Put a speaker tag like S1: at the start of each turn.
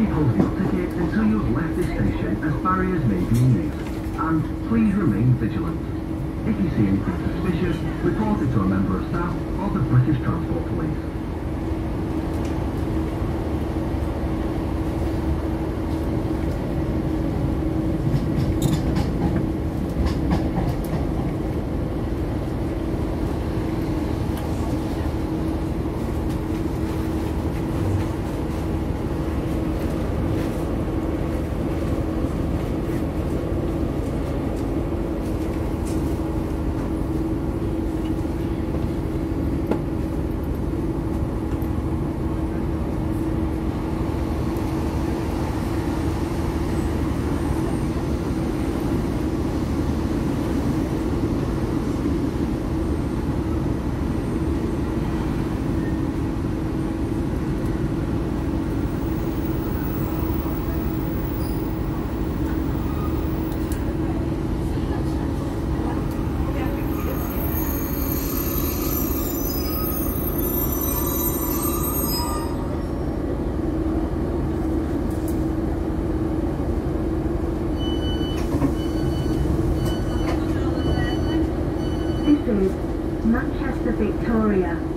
S1: keep hold of your ticket until you have left this station, as barriers may be in use. And please remain vigilant. If you see anything suspicious, report it to a member of staff or the British Transport Police.
S2: Manchester Victoria.